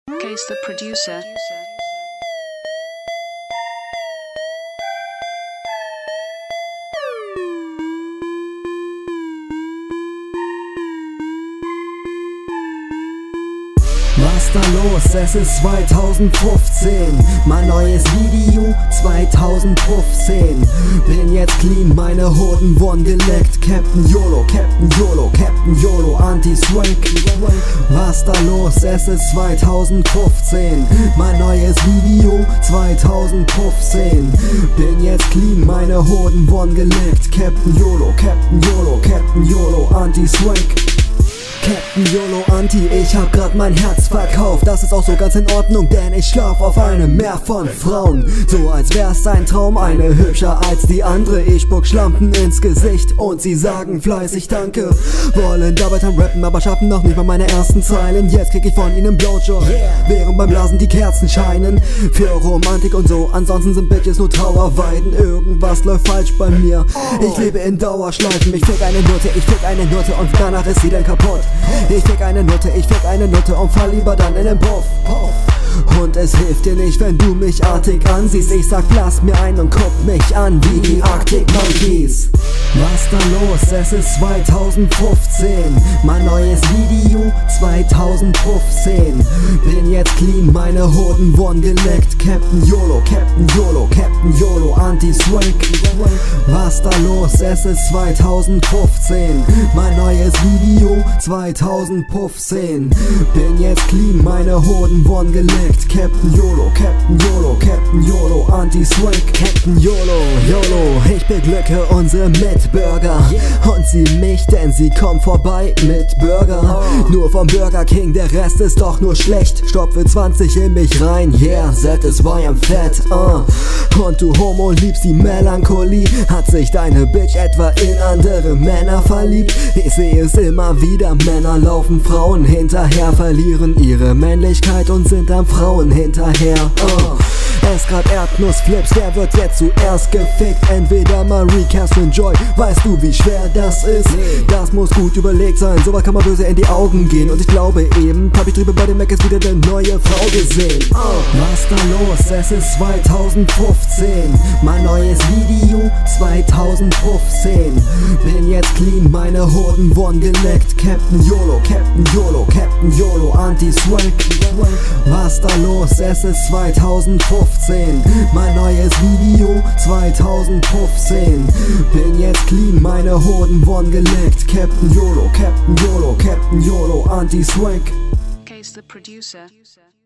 Case the producer. Was da los? Es ist 2015, mein neues Video 2015. Bin jetzt clean, meine Hoden wurden geleckt. Captain YOLO, Captain YOLO, Captain YOLO, Anti-Swank. Was da los? Es ist 2015, mein neues Video 2015. Bin jetzt clean, meine Hoden wurden geleckt. Captain YOLO, Captain YOLO, Captain YOLO, Anti-Swank. Captain YOLO Anti, ich hab grad mein Herz verkauft. Das ist auch so ganz in Ordnung, denn ich schlaf auf einem Meer von Frauen. So als wär's ein Traum, eine hübscher als die andere. Ich spuck Schlampen ins Gesicht und sie sagen fleißig Danke. Wollen dabei am Rappen, aber schaffen noch nicht mal meine ersten Zeilen. Jetzt krieg ich von ihnen Blowjob, während beim Blasen die Kerzen scheinen. Für Romantik und so, ansonsten sind Bitches nur Trauerweiden. Irgendwas läuft falsch bei mir, ich lebe in Dauerschleifen. Ich fick eine Nutte und danach ist sie dann kaputt. Ich fick eine Nutte und fall lieber dann in den Puff. Und es hilft dir nicht, wenn du mich artig ansiehst. Ich sag, blass mir ein und guck mich an wie die Arctic Monkeys. Was da los? Es ist 2015, mein neues Video 2015. Bin jetzt clean, meine Hoden wurden geleckt. Captain YOLO, Captain YOLO, Captain YOLO, Anti-Swank. Was da los? Es ist 2015, mein neues Video 2015. Bin jetzt clean, meine Hoden wurden geleckt. Captain YOLO, Captain YOLO, Captain YOLO, Anti-Swank. Captain YOLO, YOLO, ich beglücke unsere Mitbürger und sie mich, denn sie kommen vorbei mit Burger. Nur vom Burger King, der Rest ist doch nur schlecht. Stopfe 20 in mich rein, yeah, that is why I'm fat. Und du Homo liebst die Melancholie. Hat sich deine Bitch etwa in andere Männer verliebt? Ich sehe es immer wieder, Männer laufen Frauen hinterher, verlieren ihre Männlichkeit und sind dann Frauen hinterher. Es grad Erdnussflips, wer wird jetzt zuerst gefickt? Entweder Marie, Catherine Joy, weißt du wie schwer das ist? Das muss gut überlegt sein, sowas kann man böse in die Augen gehen. Und ich glaube eben, hab ich drüben bei den Mac ist wieder eine neue Frau gesehen. Was da los? Es ist 2015, mein neues Video 2015. Bin jetzt clean, meine Hoden wurden geleckt. Captain YOLO, Captain YOLO, Captain YOLO, Anti-Swank. Was da los? Es ist 2015, mein neues Video 2015. Bin jetzt clean, meine Hoden wurden geleckt. Captain YOLO, Captain YOLO, Captain YOLO, Anti-Swank. Case the producer.